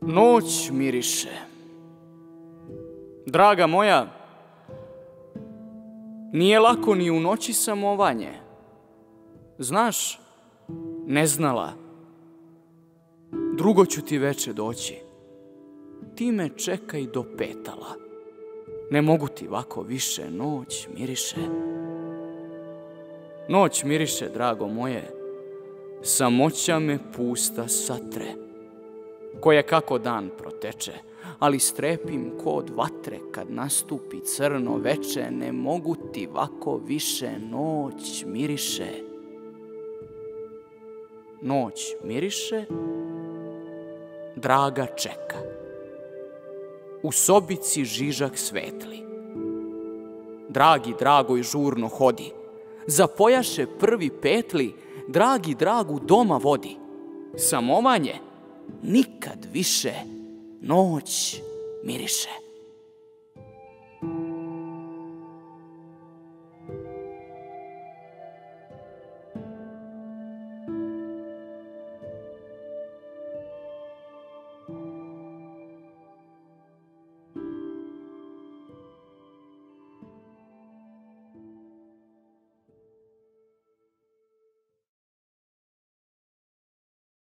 Noć miriše. Draga moja, nije lako ni u noći samovanje. Znaš, ne znala, drugo ću ti veče doći. Ti me čekaj do petala. Ne mogu ti ovako više, noć miriše. Noć miriše, drago moje, samoća me pusta satre, koja kako dan proteče, ali strepim ko od vatre kad nastupi crno veče, ne mogu ti vako više, noć miriše. Noć miriše, draga čeka. U sobici žižak svetli. Dragi dragoj žurno hodi, zapojaše prvi petli, dragi dragu doma vodi. Samovanje nikad više, noć miriše.